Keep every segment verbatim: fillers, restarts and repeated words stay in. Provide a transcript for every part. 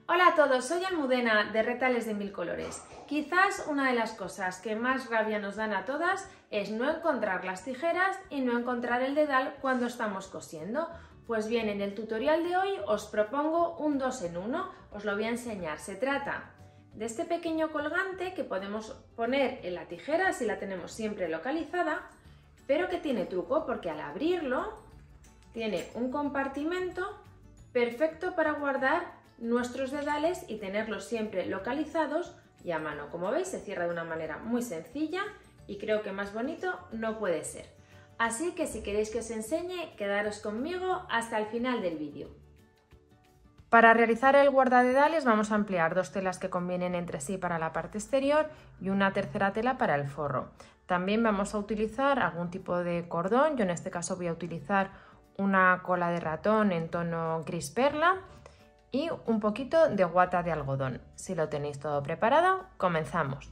Hola a todos, soy Almudena de Retales de Mil Colores. Quizás una de las cosas que más rabia nos dan a todas es no encontrar las tijeras y no encontrar el dedal cuando estamos cosiendo. Pues bien, en el tutorial de hoy os propongo un dos en uno, os lo voy a enseñar. Se trata de este pequeño colgante que podemos poner en la tijera si la tenemos siempre localizada, pero que tiene truco porque al abrirlo tiene un compartimento perfecto para guardar nuestros dedales y tenerlos siempre localizados y a mano. Como veis, se cierra de una manera muy sencilla y creo que más bonito no puede ser. Así que si queréis que os enseñe, quedaros conmigo hasta el final del vídeo. Para realizar el guardadedales vamos a emplear dos telas que convienen entre sí para la parte exterior y una tercera tela para el forro. También vamos a utilizar algún tipo de cordón. Yo en este caso voy a utilizar una cola de ratón en tono gris perla y un poquito de guata de algodón. Si lo tenéis todo preparado, comenzamos.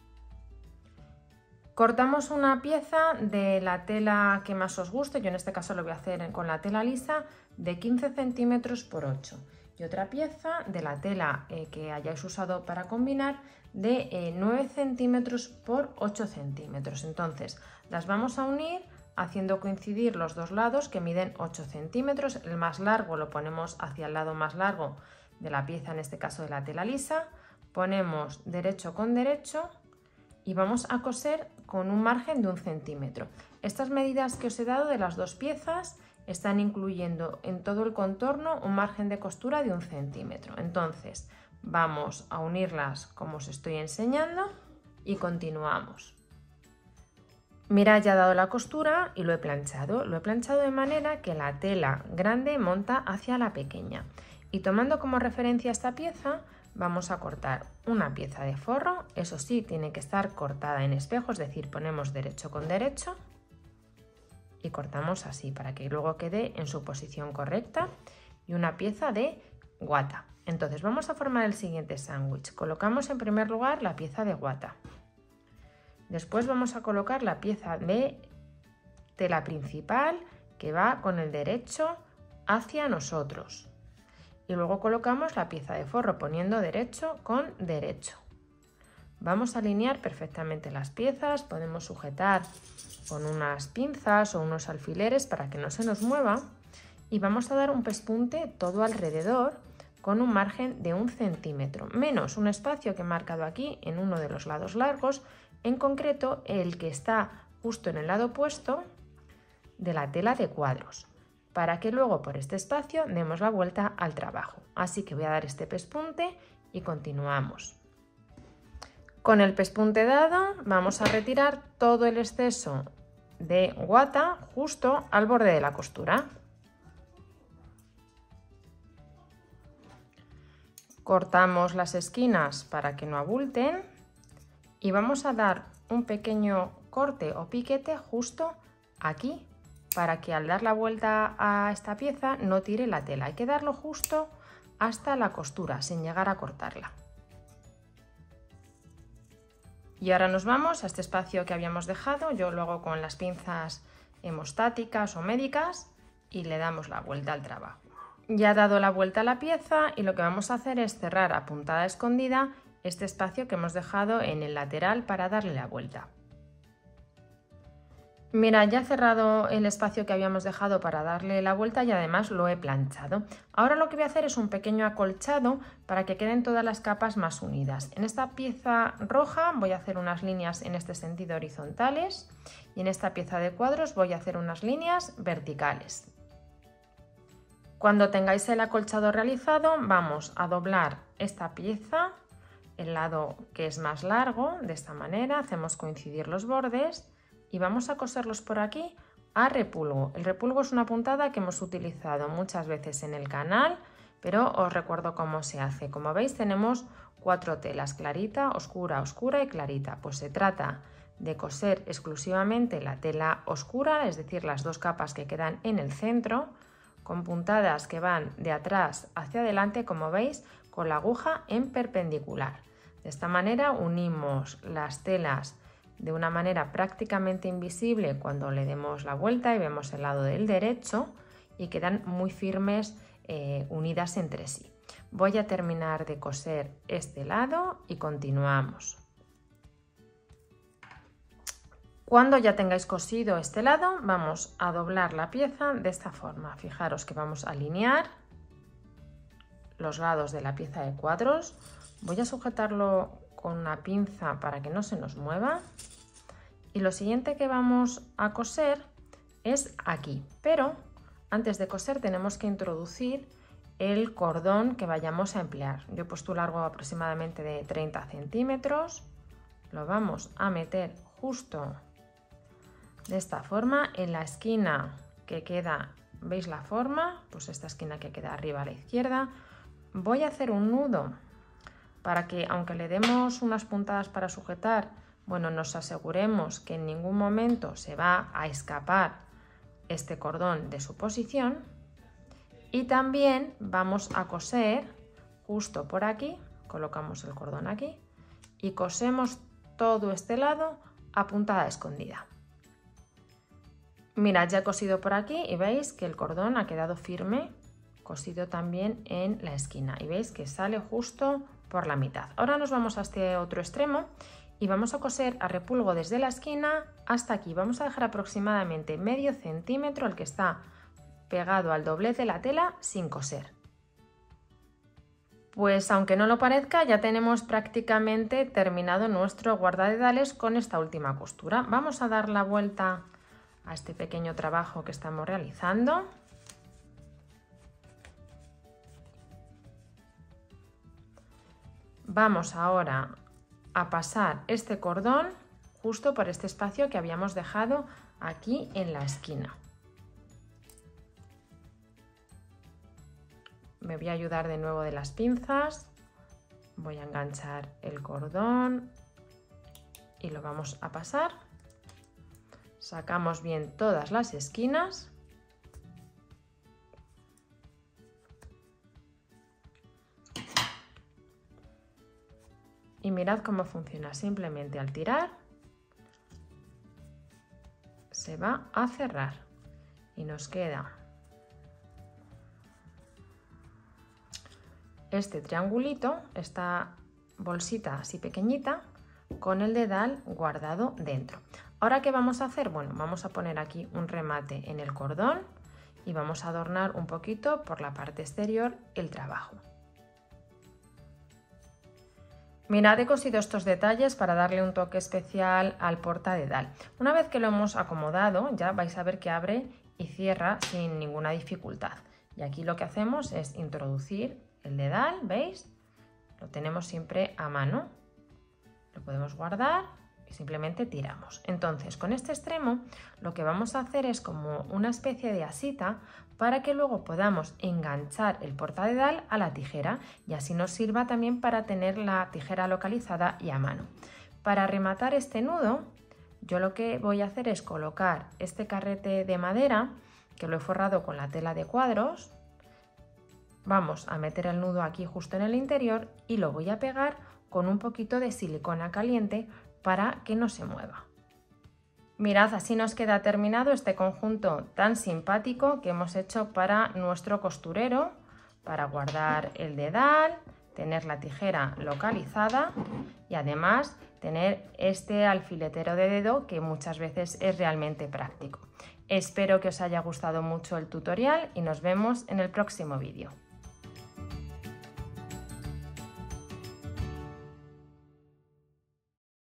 Cortamos una pieza de la tela que más os guste, yo en este caso lo voy a hacer con la tela lisa, de quince centímetros por ocho, y otra pieza de la tela eh, que hayáis usado para combinar de eh, nueve centímetros por ocho centímetros. Entonces las vamos a unir haciendo coincidir los dos lados que miden ocho centímetros. El más largo lo ponemos hacia el lado más largo de la pieza, en este caso de la tela lisa. Ponemos derecho con derecho y vamos a coser con un margen de un centímetro. Estas medidas que os he dado de las dos piezas están incluyendo en todo el contorno un margen de costura de un centímetro. Entonces vamos a unirlas como os estoy enseñando y continuamos. Mirad, ya he dado la costura y lo he planchado. Lo he planchado de manera que la tela grande monta hacia la pequeña. Y tomando como referencia esta pieza, vamos a cortar una pieza de forro. Eso sí, tiene que estar cortada en espejo, es decir, ponemos derecho con derecho y cortamos así para que luego quede en su posición correcta. Y una pieza de guata. Entonces vamos a formar el siguiente sándwich. Colocamos en primer lugar la pieza de guata. Después vamos a colocar la pieza de tela principal que va con el derecho hacia nosotros. Y luego colocamos la pieza de forro poniendo derecho con derecho. Vamos a alinear perfectamente las piezas, podemos sujetar con unas pinzas o unos alfileres para que no se nos mueva. Y vamos a dar un pespunte todo alrededor con un margen de un centímetro, menos un espacio que he marcado aquí en uno de los lados largos, en concreto el que está justo en el lado opuesto de la tela de cuadros, para que luego por este espacio demos la vuelta al trabajo. Así que voy a dar este pespunte y continuamos. Con el pespunte dado vamos a retirar todo el exceso de guata justo al borde de la costura. Cortamos las esquinas para que no abulten. Y vamos a dar un pequeño corte o piquete justo aquí para que al dar la vuelta a esta pieza no tire la tela. Hay que darlo justo hasta la costura sin llegar a cortarla. Y ahora nos vamos a este espacio que habíamos dejado. Yo lo hago con las pinzas hemostáticas o médicas y le damos la vuelta al trabajo. Ya ha dado la vuelta a la pieza y lo que vamos a hacer es cerrar a puntada escondida este espacio que hemos dejado en el lateral para darle la vuelta. Mira, ya he cerrado el espacio que habíamos dejado para darle la vuelta y además lo he planchado. Ahora lo que voy a hacer es un pequeño acolchado para que queden todas las capas más unidas. En esta pieza roja voy a hacer unas líneas en este sentido horizontales y en esta pieza de cuadros voy a hacer unas líneas verticales. Cuando tengáis el acolchado realizado vamos a doblar esta pieza, el lado que es más largo, de esta manera, hacemos coincidir los bordes y vamos a coserlos por aquí a repulgo. El repulgo es una puntada que hemos utilizado muchas veces en el canal, pero os recuerdo cómo se hace. Como veis tenemos cuatro telas, clarita, oscura, oscura y clarita. Pues se trata de coser exclusivamente la tela oscura, es decir, las dos capas que quedan en el centro, con puntadas que van de atrás hacia adelante, como veis, con la aguja en perpendicular. De esta manera unimos las telas de una manera prácticamente invisible cuando le demos la vuelta y vemos el lado del derecho y quedan muy firmes eh, unidas entre sí. Voy a terminar de coser este lado y continuamos. Cuando ya tengáis cosido este lado, vamos a doblar la pieza de esta forma. Fijaros que vamos a alinear los lados de la pieza de cuadros. Voy a sujetarlo con una pinza para que no se nos mueva. Y lo siguiente que vamos a coser es aquí. Pero antes de coser tenemos que introducir el cordón que vayamos a emplear. Yo he puesto un largo aproximadamente de treinta centímetros. Lo vamos a meter justo de esta forma en la esquina que queda. ¿Veis la forma? Pues esta esquina que queda arriba a la izquierda. Voy a hacer un nudo para que, aunque le demos unas puntadas para sujetar, bueno, nos aseguremos que en ningún momento se va a escapar este cordón de su posición. Y también vamos a coser justo por aquí, colocamos el cordón aquí y cosemos todo este lado a puntada escondida. Mirad, ya he cosido por aquí y veis que el cordón ha quedado firme, cosido también en la esquina y veis que sale justo por la mitad. Ahora nos vamos a este otro extremo y vamos a coser a repulgo desde la esquina hasta aquí. Vamos a dejar aproximadamente medio centímetro el que está pegado al doblez de la tela sin coser. Pues aunque no lo parezca, ya tenemos prácticamente terminado nuestro guardadedales con esta última costura. Vamos a dar la vuelta a este pequeño trabajo que estamos realizando. Vamos ahora a pasar este cordón justo por este espacio que habíamos dejado aquí en la esquina. Me voy a ayudar de nuevo de las pinzas, voy a enganchar el cordón y lo vamos a pasar. Sacamos bien todas las esquinas. Y mirad cómo funciona, simplemente al tirar se va a cerrar y nos queda este triangulito, esta bolsita así pequeñita con el dedal guardado dentro. Ahora, ¿qué vamos a hacer? Bueno, vamos a poner aquí un remate en el cordón y vamos a adornar un poquito por la parte exterior el trabajo. Mirad, he cosido estos detalles para darle un toque especial al portadedal. Una vez que lo hemos acomodado, ya vais a ver que abre y cierra sin ninguna dificultad. Y aquí lo que hacemos es introducir el dedal, ¿veis? Lo tenemos siempre a mano. Lo podemos guardar y simplemente tiramos. Entonces, con este extremo lo que vamos a hacer es como una especie de asita para que luego podamos enganchar el portadedal a la tijera y así nos sirva también para tener la tijera localizada y a mano. Para rematar este nudo, yo lo que voy a hacer es colocar este carrete de madera que lo he forrado con la tela de cuadros. Vamos a meter el nudo aquí justo en el interior y lo voy a pegar con un poquito de silicona caliente para que no se mueva. Mirad, así nos queda terminado este conjunto tan simpático que hemos hecho para nuestro costurero, para guardar el dedal, tener la tijera localizada y además tener este alfiletero de dedo que muchas veces es realmente práctico. Espero que os haya gustado mucho el tutorial y nos vemos en el próximo vídeo.